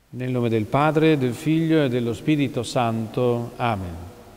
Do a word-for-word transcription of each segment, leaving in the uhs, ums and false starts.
Nel nome del Padre, del Figlio e dello Spirito Santo. Amen.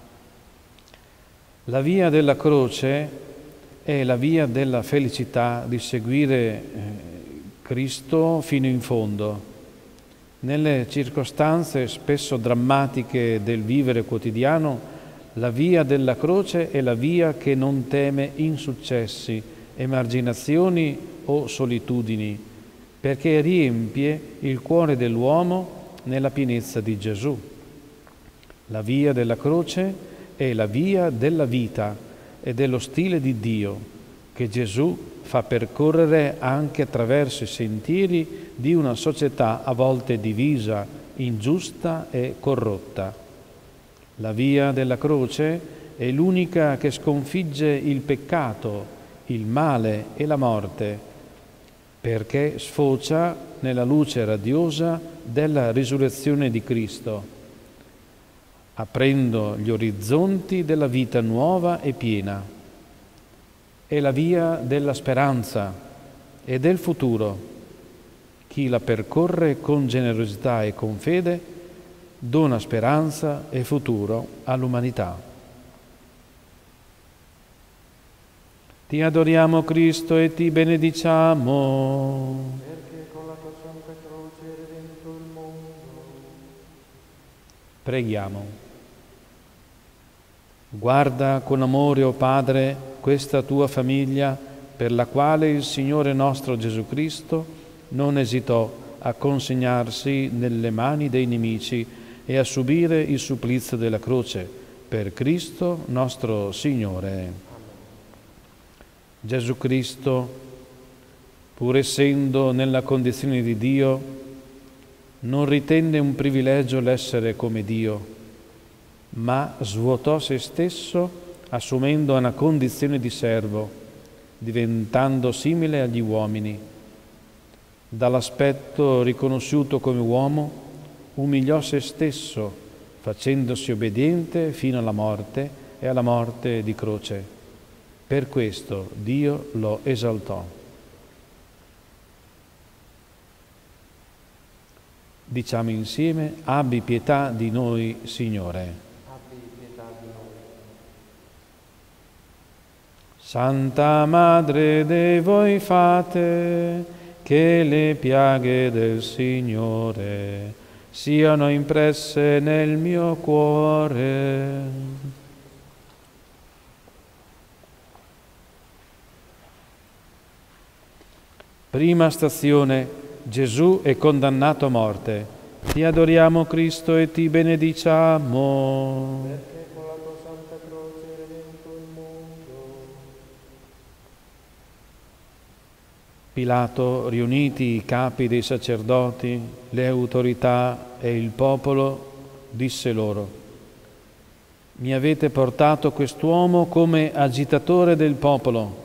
La via della croce è la via della felicità di seguire Cristo fino in fondo. Nelle circostanze spesso drammatiche del vivere quotidiano, la via della croce è la via che non teme insuccessi, emarginazioni o solitudini, perché riempie il cuore dell'uomo nella pienezza di Gesù. La via della croce è la via della vita e dello stile di Dio che Gesù fa percorrere anche attraverso i sentieri di una società a volte divisa, ingiusta e corrotta. La via della croce è l'unica che sconfigge il peccato, il male e la morte, perché sfocia nella luce radiosa della risurrezione di Cristo, aprendo gli orizzonti della vita nuova e piena. È la via della speranza e del futuro. Chi la percorre con generosità e con fede dona speranza e futuro all'umanità. Ti adoriamo, Cristo, e ti benediciamo. Perché con la tua santa croce hai redento il mondo. Preghiamo. Guarda con amore, o Padre, questa tua famiglia, per la quale il Signore nostro Gesù Cristo non esitò a consegnarsi nelle mani dei nemici e a subire il supplizio della croce, per Cristo nostro Signore. Gesù Cristo, pur essendo nella condizione di Dio, non ritenne un privilegio l'essere come Dio, ma svuotò se stesso assumendo una condizione di servo, diventando simile agli uomini. Dall'aspetto riconosciuto come uomo, umiliò se stesso, facendosi obbediente fino alla morte e alla morte di croce. Per questo Dio lo esaltò. Diciamo insieme: abbi pietà di noi, Signore. Abbi pietà di noi. Santa Madre Dei, voi fate che le piaghe del Signore siano impresse nel mio cuore. Prima stazione: Gesù è condannato a morte. Ti adoriamo, Cristo, e ti benediciamo. Perché con la tua santa croce hai redento il mondo. Pilato, riuniti i capi dei sacerdoti, le autorità e il popolo, disse loro: mi avete portato quest'uomo come agitatore del popolo.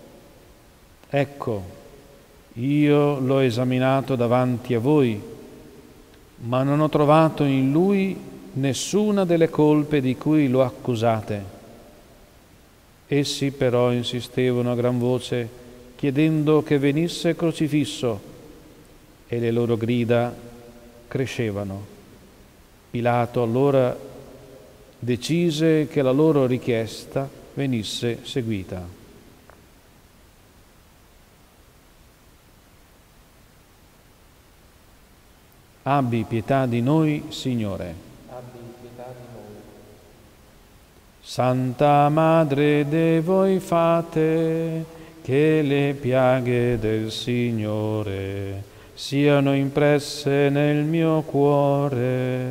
Ecco, io l'ho esaminato davanti a voi, ma non ho trovato in lui nessuna delle colpe di cui lo accusate. Essi però insistevano a gran voce, chiedendo che venisse crocifisso, e le loro grida crescevano. Pilato allora decise che la loro richiesta venisse seguita. Abbi pietà di noi, Signore. Abbi pietà di noi. Santa Madre Dei, voi fate che le piaghe del Signore siano impresse nel mio cuore.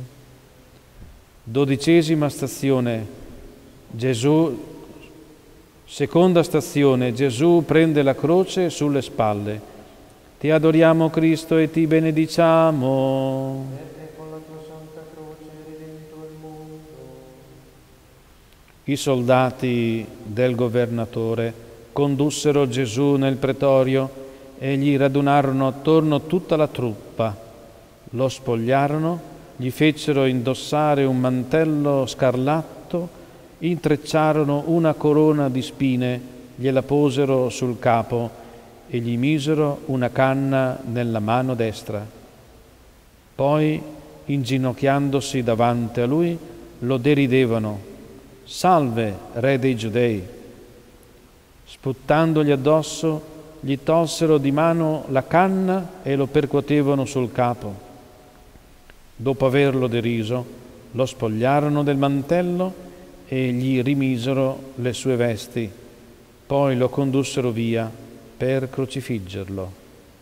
Dodicesima stazione. Gesù, seconda stazione, Gesù prende la croce sulle spalle. Ti adoriamo, Cristo, e ti benediciamo. Perché con la tua santa croce hai redento il mondo. I soldati del governatore condussero Gesù nel pretorio e gli radunarono attorno tutta la truppa. Lo spogliarono, gli fecero indossare un mantello scarlatto, intrecciarono una corona di spine, gliela posero sul capo e gli misero una canna nella mano destra. Poi, inginocchiandosi davanti a lui, lo deridevano: «Salve, re dei Giudei!» Sputtandogli addosso, gli tolsero di mano la canna e lo percuotevano sul capo. Dopo averlo deriso, lo spogliarono del mantello e gli rimisero le sue vesti. Poi lo condussero via per crocifiggerlo.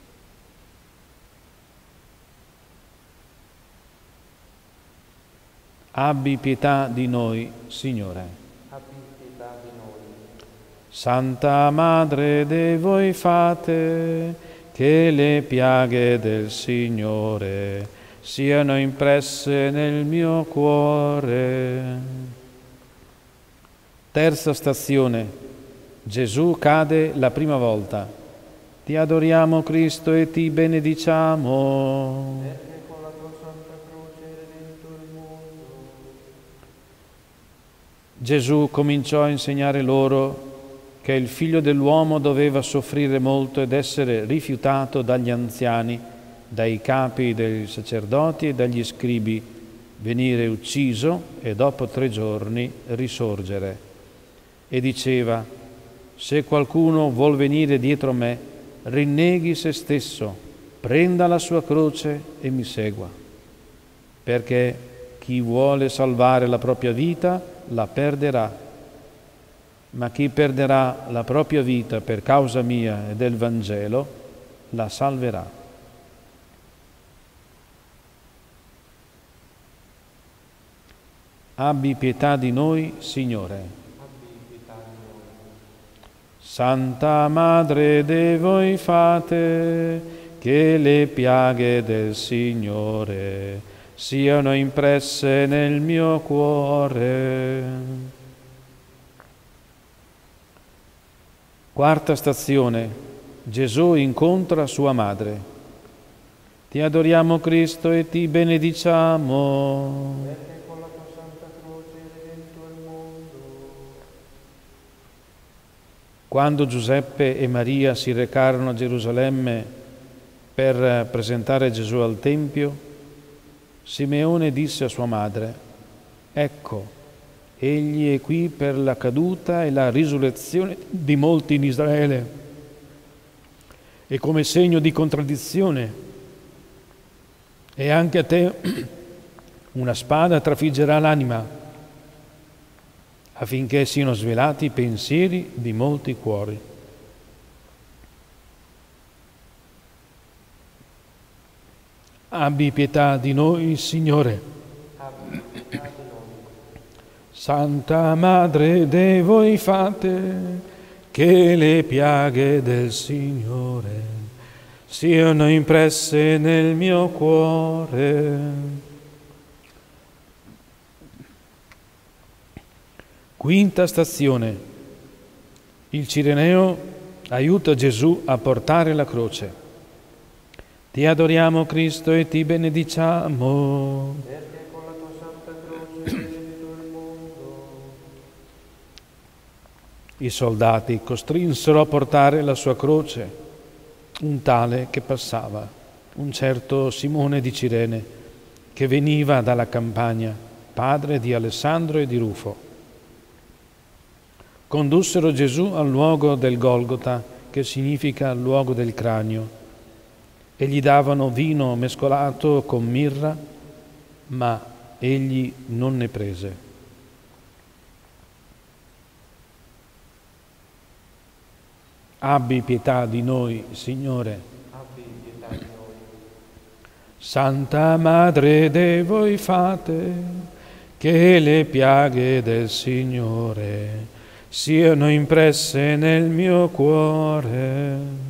Abbi pietà di noi, Signore. Abbi pietà di noi. Santa Madre de voi fate, che le piaghe del Signore siano impresse nel mio cuore. Terza stazione. Gesù cade la prima volta. Ti adoriamo, Cristo, e ti benediciamo. Perché con la tua santa croce hai redento il mondo. Gesù cominciò a insegnare loro che il Figlio dell'uomo doveva soffrire molto ed essere rifiutato dagli anziani, dai capi dei sacerdoti e dagli scribi, venire ucciso e dopo tre giorni risorgere. E diceva: se qualcuno vuol venire dietro me, rinneghi se stesso, prenda la sua croce e mi segua. Perché chi vuole salvare la propria vita la perderà, ma chi perderà la propria vita per causa mia e del Vangelo la salverà. Abbi pietà di noi, Signore. Abbi pietà di noi. Santa Madre de voi fate, che le piaghe del Signore siano impresse nel mio cuore. Quarta stazione. Gesù incontra sua madre. Ti adoriamo, Cristo, e ti benediciamo. Perché con la tua santa croce hai redento il mondo. Quando Giuseppe e Maria si recarono a Gerusalemme per presentare Gesù al Tempio, Simeone disse a sua madre: «Ecco, egli è qui per la caduta e la risurrezione di molti in Israele, e come segno di contraddizione, e anche a te una spada trafiggerà l'anima, affinché siano svelati i pensieri di molti cuori». Abbi pietà di noi, Signore. Abbi pietà di noi. Santa Madre de voi fate, che le piaghe del Signore siano impresse nel mio cuore. Quinta stazione. Il Cireneo aiuta Gesù a portare la croce. Ti adoriamo, Cristo, e ti benediciamo. Perché con la tua santa croce hai redento il mondo. I soldati costrinsero a portare la sua croce un tale che passava, un certo Simone di Cirene, che veniva dalla campagna, padre di Alessandro e di Rufo. Condussero Gesù al luogo del Golgota, che significa luogo del cranio, e gli davano vino mescolato con mirra, ma egli non ne prese. Abbi pietà di noi, Signore. Abbi pietà di noi. Santa Madre de voi fate, che le piaghe del Signore siano impresse nel mio cuore.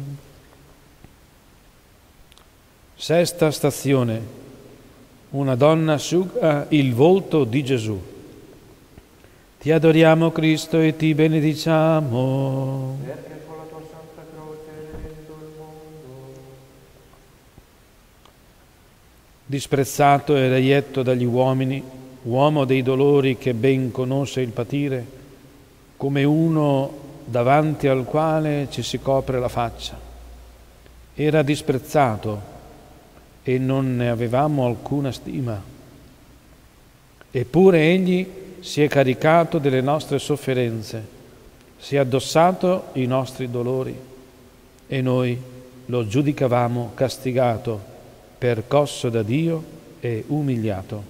Sesta stazione. Una donna asciuga il volto di Gesù. Ti adoriamo, Cristo, e ti benediciamo. Perché con la tua santa croce hai redento il mondo. Disprezzato e reietto dagli uomini, uomo dei dolori che ben conosce il patire, come uno davanti al quale ci si copre la faccia. Era disprezzato, e non ne avevamo alcuna stima. Eppure Egli si è caricato delle nostre sofferenze, si è addossato i nostri dolori, e noi lo giudicavamo castigato, percosso da Dio e umiliato.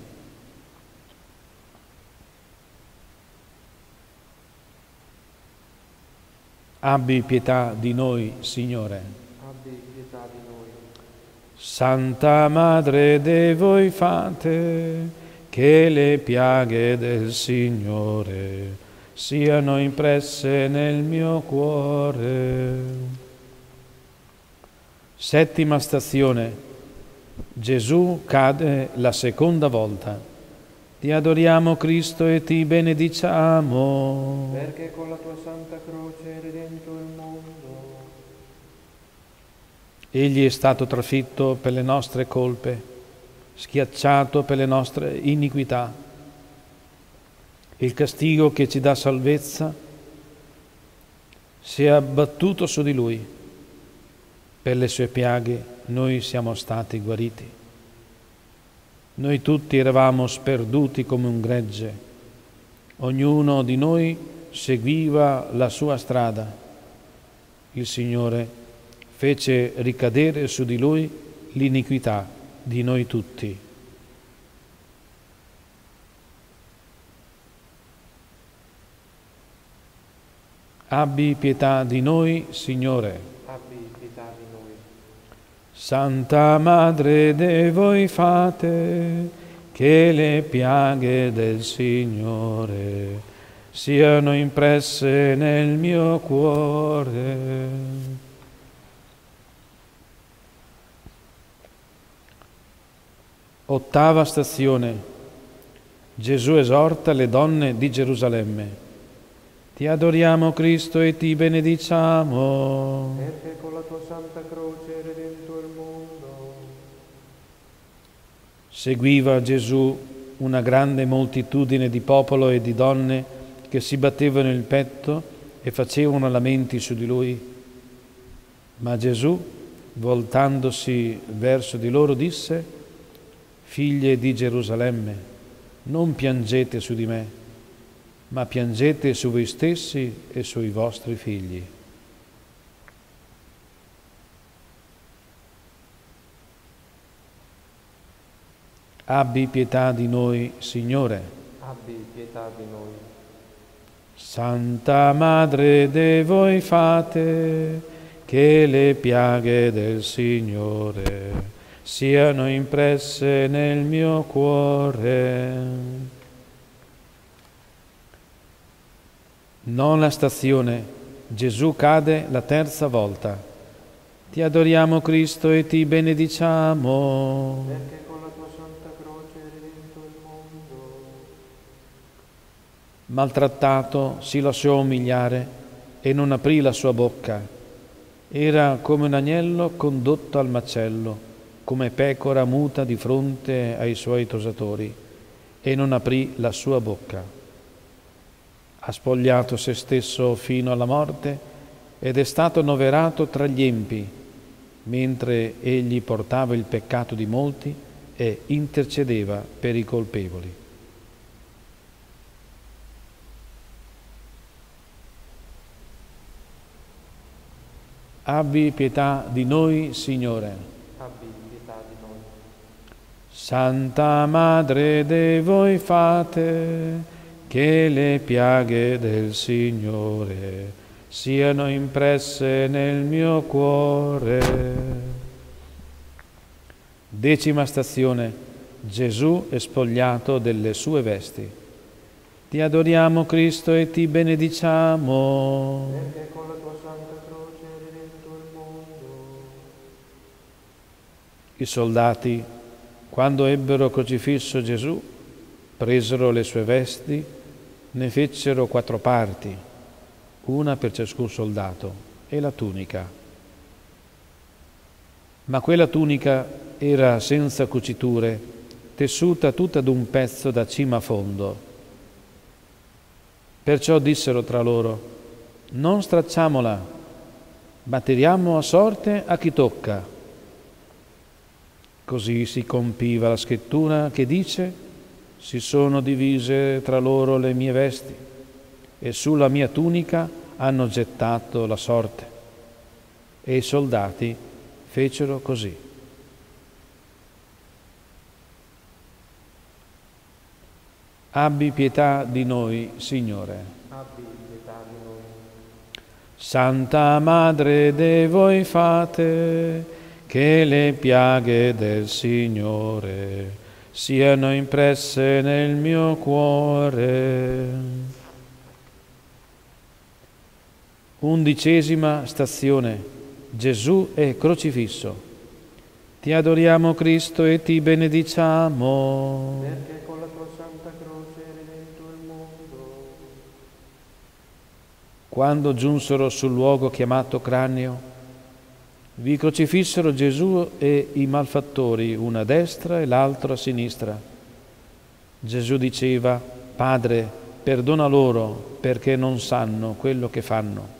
Abbi pietà di noi, Signore. Abbi pietà di noi. Santa Madre de voi fate, che le piaghe del Signore siano impresse nel mio cuore. Settima stazione. Gesù cade la seconda volta. Ti adoriamo, Cristo, e ti benediciamo. Perché con la tua santa croce hai redento il mondo. Egli è stato trafitto per le nostre colpe, schiacciato per le nostre iniquità. Il castigo che ci dà salvezza si è abbattuto su di Lui. Per le sue piaghe noi siamo stati guariti. Noi tutti eravamo sperduti come un gregge. Ognuno di noi seguiva la sua strada. Il Signore fece ricadere su di Lui l'iniquità di noi tutti. Abbi pietà di noi, Signore. Abbi pietà di noi. Santa Madre de voi fate, che le piaghe del Signore siano impresse nel mio cuore. Ottava stazione. Gesù esorta le donne di Gerusalemme. Ti adoriamo, Cristo, e ti benediciamo. Perché con la tua santa croce hai redento il mondo. Seguiva Gesù una grande moltitudine di popolo e di donne che si battevano il petto e facevano lamenti su di Lui. Ma Gesù, voltandosi verso di loro, disse: Figlie di Gerusalemme, non piangete su di me, ma piangete su voi stessi e sui vostri figli. Abbi pietà di noi, Signore. Abbi pietà di noi. Santa Madre de voi fate, che le piaghe del Signore siano impresse nel mio cuore. Nona stazione. Gesù cade la terza volta. Ti adoriamo, Cristo, e ti benediciamo. Perché con la tua santa croce hai redento il mondo. Maltrattato, si lasciò umiliare e non aprì la sua bocca. Era come un agnello condotto al macello, come pecora muta di fronte ai suoi tosatori, e non aprì la sua bocca. Ha spogliato se stesso fino alla morte ed è stato annoverato tra gli empi, mentre egli portava il peccato di molti e intercedeva per i colpevoli. Abbi pietà di noi, Signore. Abbi pietà di noi. Santa Madre de voi fate, che le piaghe del Signore siano impresse nel mio cuore. Decima stazione. Gesù è spogliato delle sue vesti. Ti adoriamo, Cristo, e ti benediciamo. Perché con la tua santa croce hai redento il mondo. I soldati, quando ebbero crocifisso Gesù, presero le sue vesti, ne fecero quattro parti, una per ciascun soldato, e la tunica. Ma quella tunica era senza cuciture, tessuta tutta d'un pezzo da cima a fondo. Perciò dissero tra loro: non stracciamola, ma tiriamo a sorte a chi tocca. Così si compiva la scrittura che dice: si sono divise tra loro le mie vesti e sulla mia tunica hanno gettato la sorte. E i soldati fecero così. Abbi pietà di noi, Signore. Abbi pietà di noi. Santa Madre de voi fate, che le piaghe del Signore siano impresse nel mio cuore. Undicesima stazione. Gesù è crocifisso. Ti adoriamo, Cristo, e ti benediciamo. Perché con la tua santa croce hai redento il mondo. Quando giunsero sul luogo chiamato Cranio, vi crocifissero Gesù e i malfattori, una a destra e l'altro a sinistra. Gesù diceva: Padre, perdona loro, perché non sanno quello che fanno.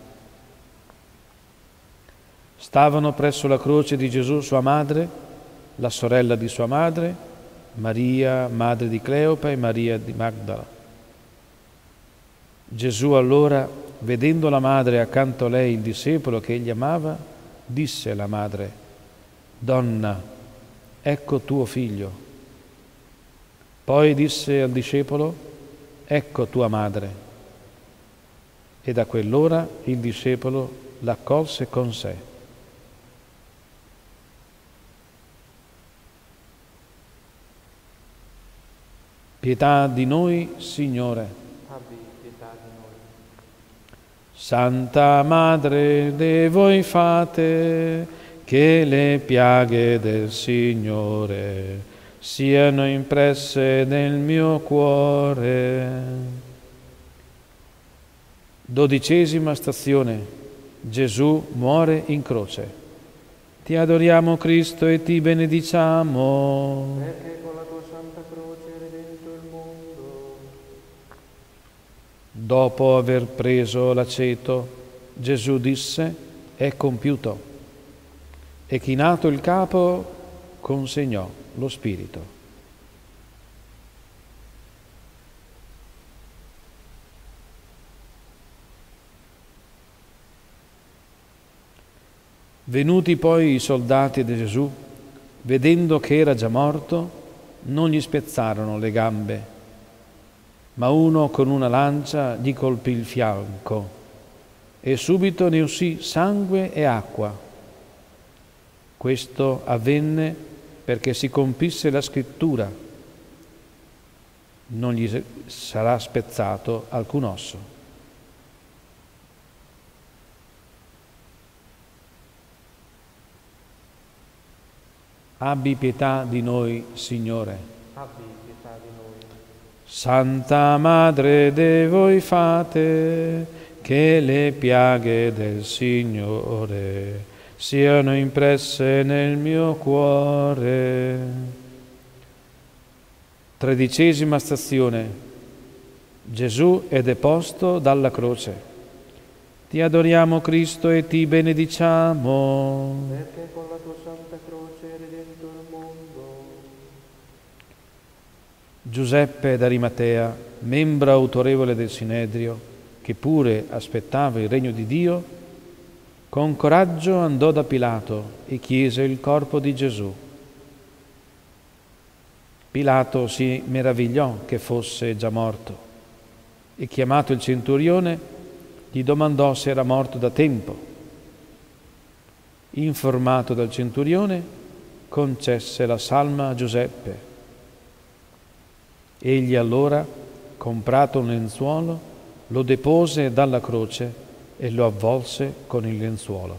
Stavano presso la croce di Gesù sua madre, la sorella di sua madre, Maria, madre di Cleopa, e Maria di Magdala. Gesù allora, vedendo la madre accanto a lei il discepolo che egli amava, disse alla madre: Donna, ecco tuo figlio. Poi disse al discepolo: Ecco tua madre. E da quell'ora il discepolo l'accolse con sé. Pietà di noi, Signore. Abbi pietà di noi. Santa Madre de voi fate, che le piaghe del Signore siano impresse nel mio cuore. Dodicesima stazione. Gesù muore in croce. Ti adoriamo, Cristo, e ti benediciamo. Perché con la tua santa croce hai redento il mondo. Dopo aver preso l'aceto, Gesù disse: è compiuto. E chinato il capo, consegnò lo spirito. Venuti poi i soldati di Gesù, vedendo che era già morto, non gli spezzarono le gambe, ma uno con una lancia gli colpì il fianco e subito ne uscì sangue e acqua. Questo avvenne perché si compisse la scrittura: non gli sarà spezzato alcun osso. Abbi pietà di noi, Signore. Abbi pietà di noi. Santa Madre de voi fate, che le piaghe del Signore siano impresse nel mio cuore. Tredicesima stazione. Gesù è deposto dalla croce. Ti adoriamo, Cristo, e ti benediciamo. Perché con la tua santa croce hai redento il mondo. Giuseppe d'Arimatea, membro autorevole del Sinedrio, che pure aspettava il regno di Dio, con coraggio andò da Pilato e chiese il corpo di Gesù. Pilato si meravigliò che fosse già morto e, chiamato il centurione, gli domandò se era morto da tempo. Informato dal centurione, concesse la salma a Giuseppe. Egli allora, comprato un lenzuolo, lo depose dalla croce e lo avvolse con il lenzuolo.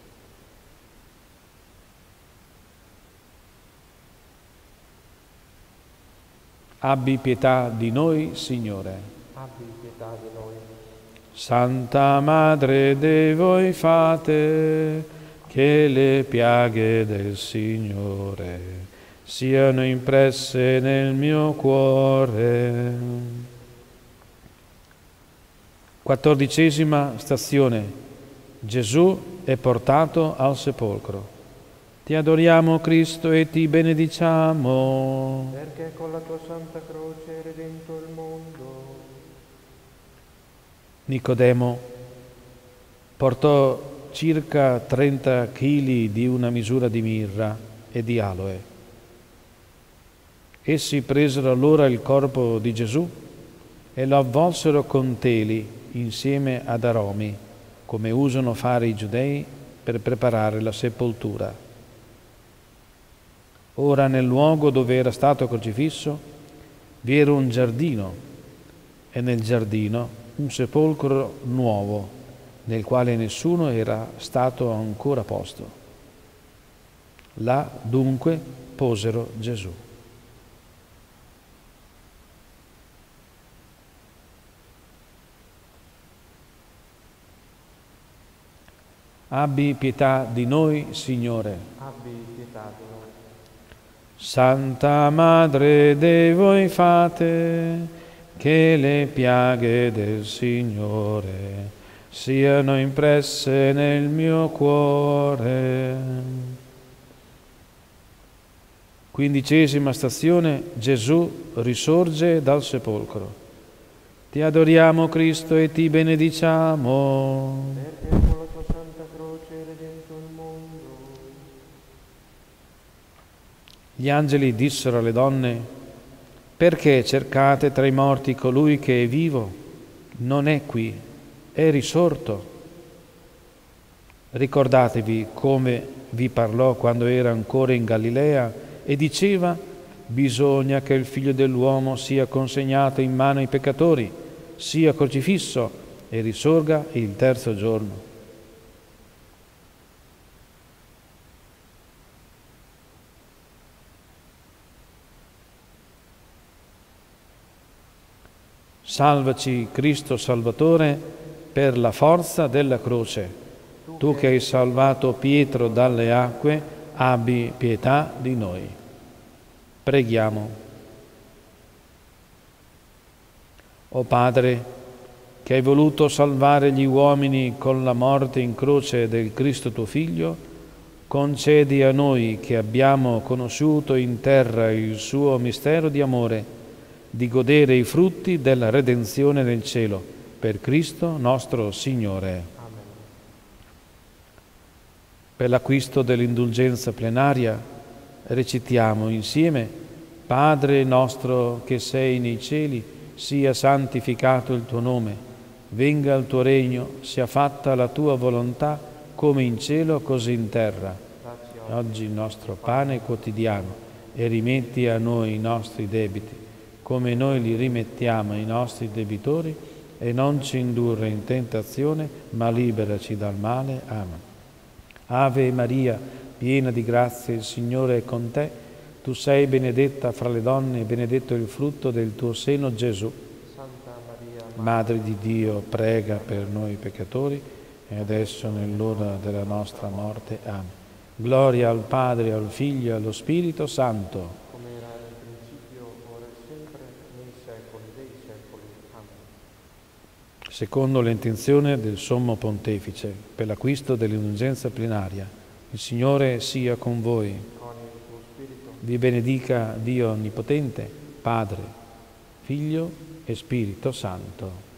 Abbi pietà di noi, Signore. Abbi pietà di noi. Santa Madre de voi fate, che le piaghe del Signore siano impresse nel mio cuore. Quattordicesima stazione. Gesù è portato al sepolcro. Ti adoriamo, Cristo, e ti benediciamo. Perché con la tua santa croce hai redento il mondo. Nicodemo portò circa trenta chili di una misura di mirra e di aloe. Essi presero allora il corpo di Gesù e lo avvolsero con teli insieme ad aromi, come usano fare i giudei per preparare la sepoltura. Ora nel luogo dove era stato crocifisso vi era un giardino e nel giardino un sepolcro nuovo nel quale nessuno era stato ancora posto. Là dunque posero Gesù. Abbi pietà di noi, Signore. Abbi pietà di noi. Santa Madre dei voi fate, che le piaghe del Signore siano impresse nel mio cuore. Quindicesima stazione, Gesù risorge dal sepolcro. Ti adoriamo, Cristo, e ti benediciamo. Perché con la tua santa croce hai redento il mondo. Gli angeli dissero alle donne: perché cercate tra i morti colui che è vivo? Non è qui, è risorto. Ricordatevi come vi parlò quando era ancora in Galilea e diceva: bisogna che il Figlio dell'uomo sia consegnato in mano ai peccatori, sia crocifisso e risorga il terzo giorno. Salvaci, Cristo Salvatore, per la forza della croce. Tu che hai salvato Pietro dalle acque, abbi pietà di noi. Preghiamo. O Padre, che hai voluto salvare gli uomini con la morte in croce del Cristo tuo Figlio, concedi a noi che abbiamo conosciuto in terra il suo mistero di amore, di godere i frutti della redenzione nel cielo, per Cristo nostro Signore. Amen. Per l'acquisto dell'indulgenza plenaria recitiamo insieme: Padre nostro che sei nei cieli, sia santificato il tuo nome, venga il tuo regno, sia fatta la tua volontà, come in cielo così in terra. Oggi il nostro pane quotidiano, e rimetti a noi i nostri debiti, come noi li rimettiamo ai nostri debitori, e non ci indurre in tentazione, ma liberaci dal male. Amen. Ave Maria, piena di grazia, il Signore è con te. Tu sei benedetta fra le donne, e benedetto il frutto del tuo seno, Gesù. Santa Maria, Madre di Dio, prega per noi peccatori, e adesso nell'ora della nostra morte. Amen. Gloria al Padre, al Figlio e allo Spirito Santo. come era nel principio, ora e sempre, nei secoli dei secoli. Amen. Secondo l'intenzione del Sommo Pontefice, per l'acquisto dell'indulgenza plenaria, il Signore sia con voi. Con il tuo spirito. Vi benedica Dio Onnipotente, Padre, Figlio e Spirito Santo.